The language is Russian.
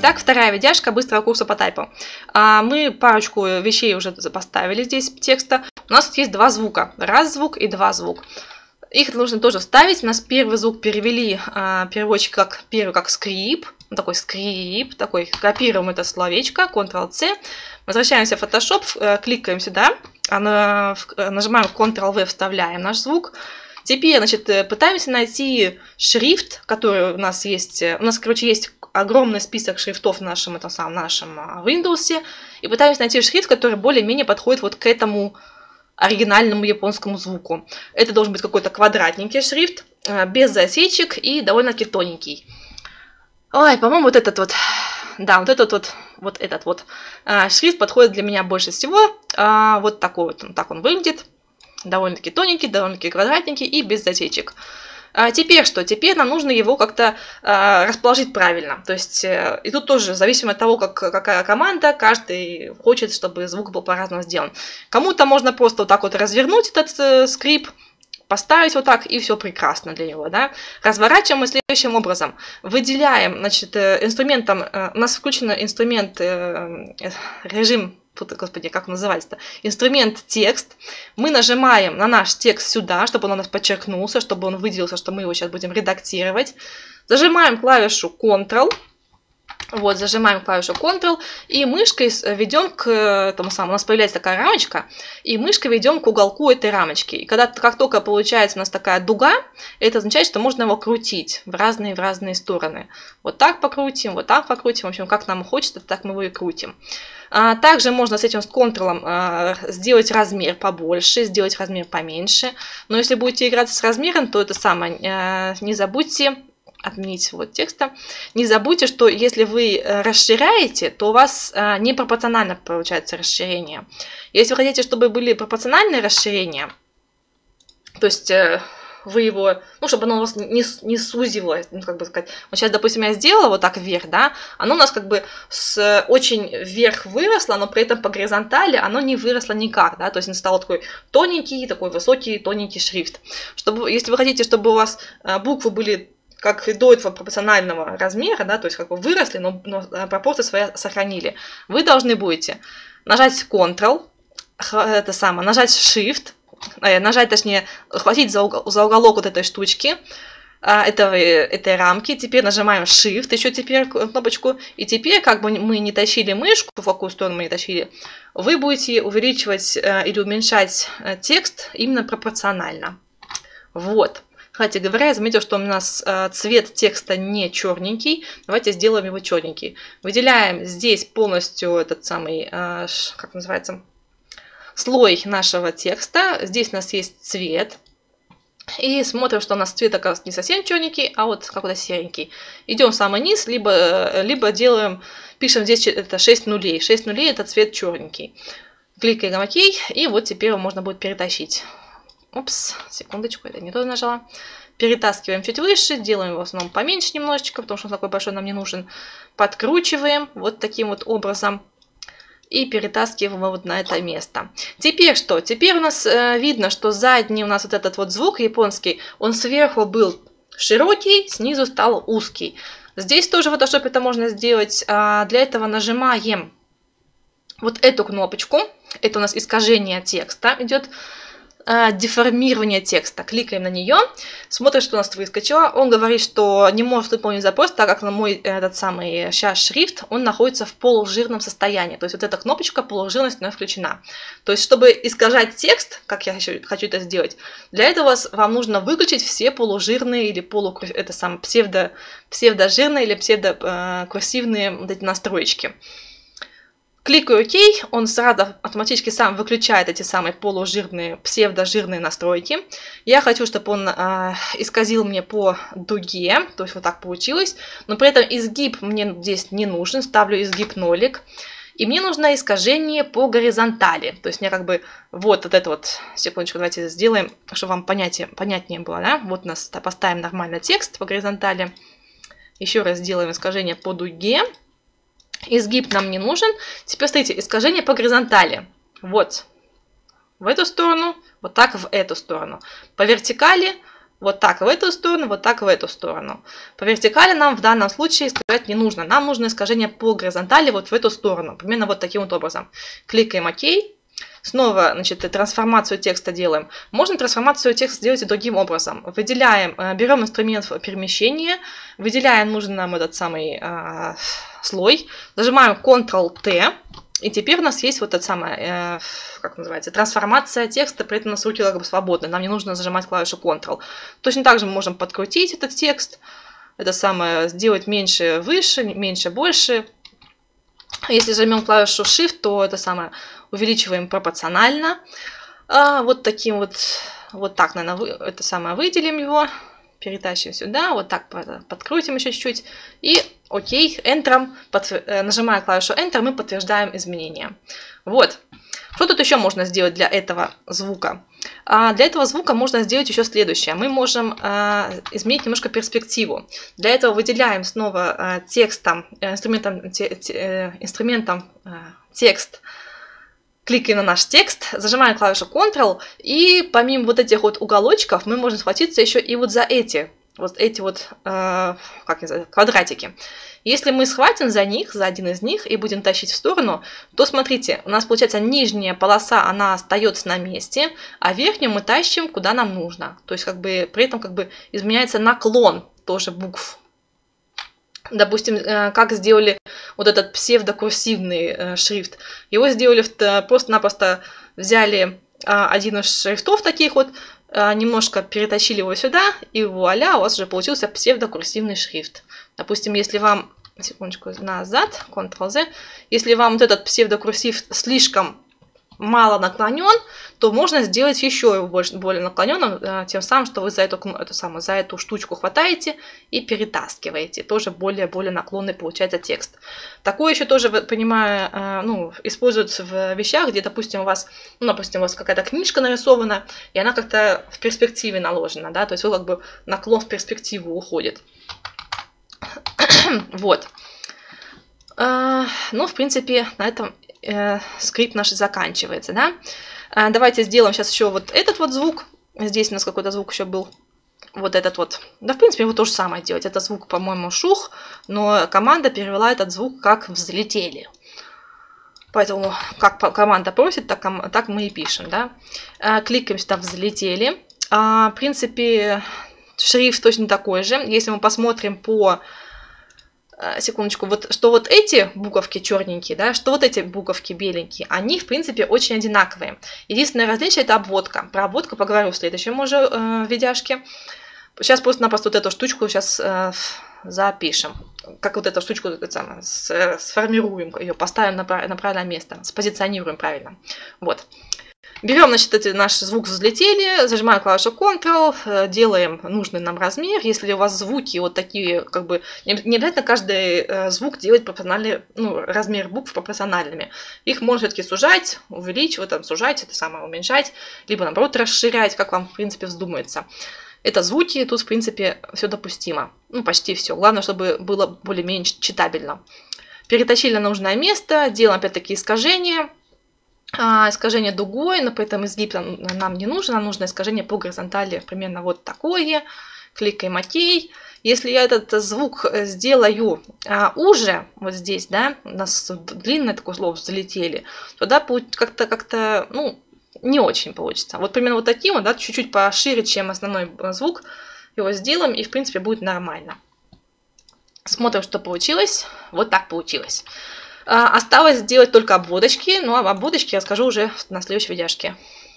Итак, вторая видяшка быстрого курса по тайпу. Мы парочку вещей уже поставили здесь текста. У нас тут есть два звука. Раз звук и два звук. Их нужно тоже вставить. У нас первый звук перевели переводчик как первый как скрип. Такой скрип, такой. Копируем это словечко, Ctrl-C. Возвращаемся в Photoshop, кликаем сюда, нажимаем Ctrl-V, вставляем наш звук. Теперь, значит, пытаемся найти шрифт, который у нас есть. У нас, короче, есть огромный список шрифтов в нашем Windows. И пытаемся найти шрифт, который более-менее подходит вот к этому оригинальному японскому звуку. Это должен быть какой-то квадратненький шрифт, без засечек и довольно-таки тоненький. Ой, по-моему, вот этот вот. Да, вот этот вот шрифт подходит для меня больше всего. Вот такой вот, так он выглядит. Довольно-таки тоненький, довольно-таки квадратненький и без засечек. Теперь что? Теперь нам нужно его как-то расположить правильно. То есть, и тут тоже, зависимо от того, какая команда, каждый хочет, чтобы звук был по-разному сделан. Кому-то можно просто вот так вот развернуть этот скрипт, поставить вот так, и все прекрасно для него. Да? Разворачиваем мы следующим образом. Выделяем, значит, инструментом, у нас включен инструмент, режим, господи, как он называется-то? Инструмент текст. Мы нажимаем на наш текст сюда, чтобы он у нас подчеркнулся, чтобы он выделился, что мы его сейчас будем редактировать. Зажимаем клавишу Ctrl. Вот, зажимаем клавишу Ctrl и мышкой ведем к тому самому. У нас появляется такая рамочка, и мышкой ведем к уголку этой рамочки. И как только получается у нас такая дуга, это означает, что можно его крутить в разные стороны. Вот так покрутим, вот так покрутим. В общем, как нам хочется, так мы его и крутим. Также можно с этим с Ctrl сделать размер побольше, сделать размер поменьше. Но если будете играть с размером, то это самое, не забудьте отменить вот текста. Не забудьте, что если вы расширяете, то у вас непропорционально получается расширение. Если вы хотите, чтобы были пропорциональные расширения, то есть вы его, ну, чтобы оно у вас не сузилось, ну, как бы сказать. Вот сейчас, допустим, я сделала вот так вверх, да, оно у нас как бы очень вверх выросло, но при этом по горизонтали оно не выросло никак, да, то есть он стал такой тоненький, такой высокий, тоненький шрифт. Если вы хотите, чтобы у вас буквы были как и до этого пропорционального размера, да, то есть как бы выросли, но пропорции свои сохранили, вы должны будете нажать Ctrl, нажать Shift, нажать, точнее, хватить за уголок вот этой штучки, этой рамки. Теперь нажимаем Shift, еще теперь кнопочку. И теперь, как бы мы не тащили мышку, в какую сторону мы не тащили, вы будете увеличивать или уменьшать текст именно пропорционально. Вот. Кстати говоря, я заметила, что у нас цвет текста не черненький. Давайте сделаем его черненький. Выделяем здесь полностью этот самый, как называется, слой нашего текста. Здесь у нас есть цвет. И смотрим, что у нас цвет оказывается не совсем черненький, а вот какой-то серенький. Идем в самый низ, либо пишем здесь это 6 нулей. 6 нулей это цвет черненький. Кликаем ОК, и вот теперь его можно будет перетащить. Упс, секундочку, это не то нажала. Перетаскиваем чуть выше, делаем его в основном поменьше немножечко, потому что он такой большой нам не нужен. Подкручиваем вот таким вот образом и перетаскиваем его вот на это место. Теперь что? Теперь у нас видно, что задний у нас вот этот вот звук японский, он сверху был широкий, снизу стал узкий. Здесь тоже в Photoshop это можно сделать. Для этого нажимаем вот эту кнопочку. Это у нас искажение текста идет. Деформирование текста. Кликаем на нее, смотрим, что у нас выскочило. Он говорит, что не может выполнить запрос, так как на мой этот самый сейчас шрифт, он находится в полужирном состоянии. То есть вот эта кнопочка полужирность у нас включена. То есть, чтобы искажать текст, как я хочу это сделать, для этого вам нужно выключить все полужирные или псевдожирные или псевдокурсивные вот эти настроечки. Кликаю ОК, он сразу автоматически сам выключает эти самые полужирные, псевдожирные настройки. Я хочу, чтобы он исказил мне по дуге, то есть вот так получилось. Но при этом изгиб мне здесь не нужен, ставлю изгиб нолик. И мне нужно искажение по горизонтали. То есть мне как бы вот это вот, секундочку, давайте сделаем, чтобы вам понятнее было. Да? Вот у нас поставим нормально текст по горизонтали. Еще раз сделаем искажение по дуге. Изгиб нам не нужен. Теперь, смотрите, искажение по горизонтали. Вот в эту сторону, вот так в эту сторону. По вертикали Вот так в эту сторону, вот так в эту сторону. По вертикали нам в данном случае искажать не нужно. Нам нужно искажение по горизонтали вот в эту сторону. Примерно вот таким вот образом. Кликаем ОК. Снова, значит, трансформацию текста делаем. Можно трансформацию текста сделать и другим образом. Выделяем, берем инструмент перемещения, выделяем нужный нам этот самый слой, нажимаем Ctrl-T, и теперь у нас есть вот эта самая, как называется, трансформация текста, при этом у нас руки как бы свободны, нам не нужно зажимать клавишу Ctrl. Точно так же мы можем подкрутить этот текст, это самое, сделать меньше, выше, меньше, больше. Если зажмем клавишу Shift, то это самое увеличиваем пропорционально. Вот таким вот так, наверное, это самое выделим его, перетащим сюда, вот так подкрутим еще чуть-чуть. И ОК, Enter, нажимая клавишу Enter, мы подтверждаем изменения. Вот. Что тут еще можно сделать для этого звука? Для этого звука можно сделать еще следующее. Мы можем изменить немножко перспективу. Для этого выделяем снова инструментом текст, кликаем на наш текст, зажимаем клавишу Ctrl, и помимо вот этих вот уголочков мы можем схватиться еще и вот за эти как называется, квадратики. Если мы схватим за один из них и будем тащить в сторону, то смотрите, у нас получается нижняя полоса, она остается на месте, а верхнюю мы тащим куда нам нужно. То есть как бы при этом как бы изменяется наклон тоже букв. Допустим, как сделали вот этот псевдокурсивный шрифт. Его сделали просто-напросто взяли один из шрифтов таких вот, немножко перетащили его сюда, и вуаля, у вас уже получился псевдокурсивный шрифт. Допустим, если вам, секундочку, назад, Ctrl-Z, если вам вот этот псевдокурсив слишком мало наклонен, то можно сделать еще его более наклоненным, тем самым, что вы за эту штучку хватаете и перетаскиваете. Тоже более наклонный получается текст. Такое еще тоже, понимаю, используется в вещах, где, допустим, у вас какая-то книжка нарисована, и она как-то в перспективе наложена, да, то есть вы как бы наклон в перспективу уходит. Вот. В принципе, на этом скрипт наш заканчивается, да. Давайте сделаем сейчас еще вот этот вот звук. Здесь у нас какой-то звук еще был. Вот этот вот. Да, в принципе, его то же самое делать. Это звук, по-моему, шух, но команда перевела этот звук как взлетели. Поэтому, как команда просит, так мы и пишем, да. Кликаем сюда взлетели. В принципе, шрифт точно такой же. Если мы посмотрим по... Секундочку, что вот эти буковки черненькие, да, что вот эти буковки беленькие, они, в принципе, очень одинаковые. Единственное различие – это обводка. Про обводку поговорю в следующем уже видяшке. Сейчас просто-напросто вот эту штучку сейчас запишем. Как вот эту штучку сформируем, ее поставим на правильное место, спозиционируем правильно. Вот. Берем, значит, наш звук взлетели, зажимаем клавишу Ctrl, делаем нужный нам размер. Если у вас звуки вот такие, как бы, не обязательно каждый звук делать пропорциональный, размер букв пропорциональными. Их можно все-таки сужать, увеличивать, сужать, это самое уменьшать, либо наоборот расширять, как вам, в принципе, вздумается. Это звуки, тут, в принципе, все допустимо. Почти все. Главное, чтобы было более-менее читабельно. Перетащили на нужное место, делаем опять-таки искажение. Искажение дугой, но при этом изгиб нам не нужно, нам нужно искажение по горизонтали примерно вот такое. Кликаем ОК. Если я этот звук сделаю уже, вот здесь, да, у нас длинное такое слово «взлетели», тогда как-то не очень получится. Вот примерно вот таким вот, да, чуть-чуть пошире, чем основной звук, его сделаем, и в принципе будет нормально. Смотрим, что получилось. Вот так получилось. Осталось сделать только обводочки, но об обводочке я расскажу уже на следующей видяшке.